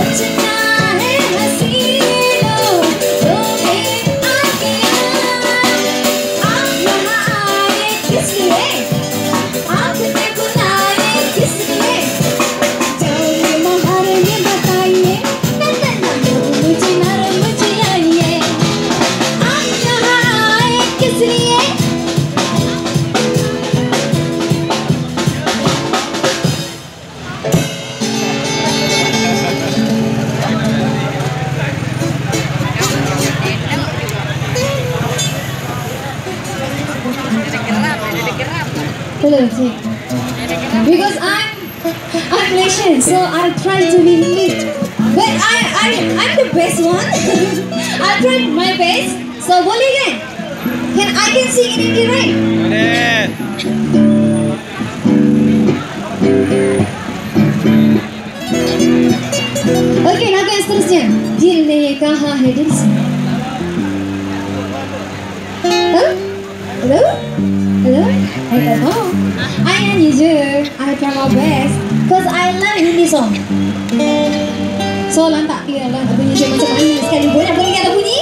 Because I'm Malaysian, so I try to be neat. But I'm the best one. I tried my best. So boleh kan? I can sing in Hindi, right? Okay, lagu yang seterusnya. Dil ne kaha hai dil se. Hello? Hello? I don't know. I nyanyi je. I try my best. Cause I love Hindi song. So lantak dia lah bunyi je macam mana sekali pun. Boleh kita bunyi?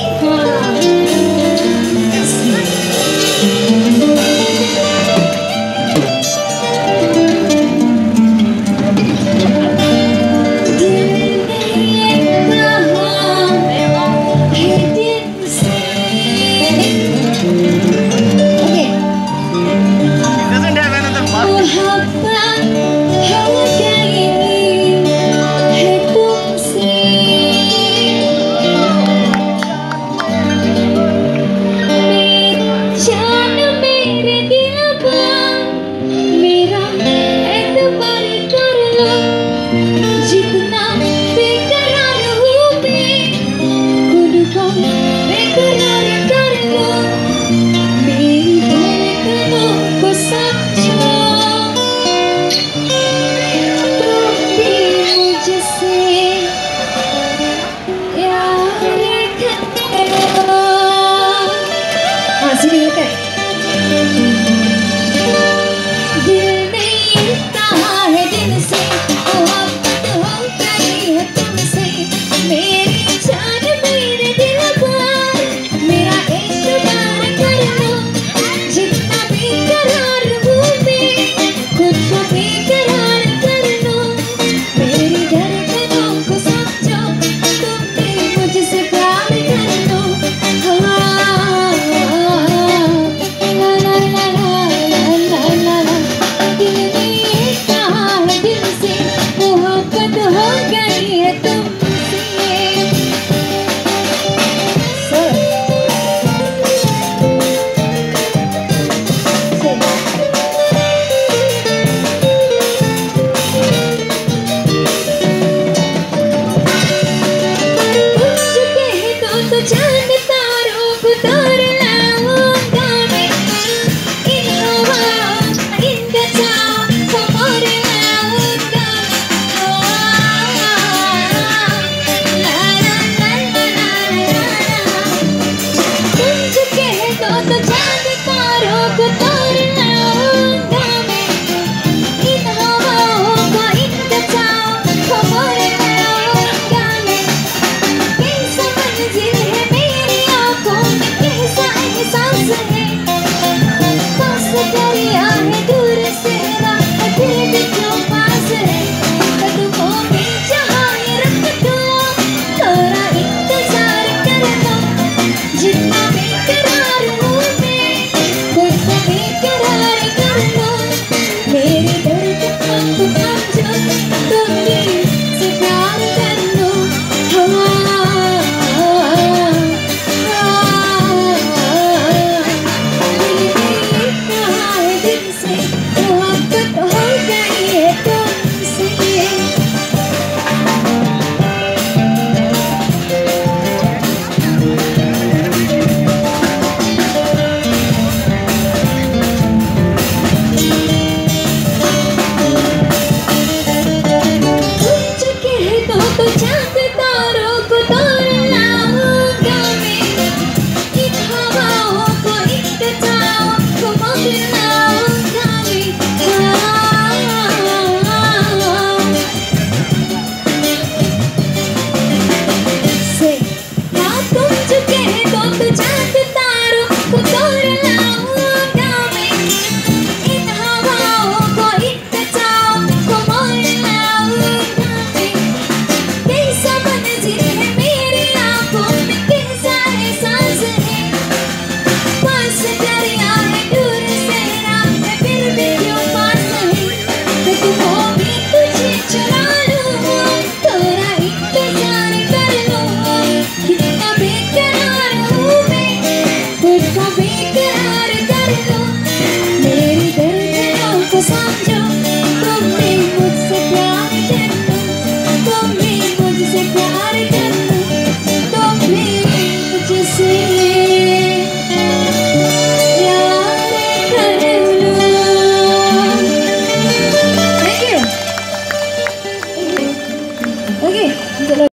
Okay चलो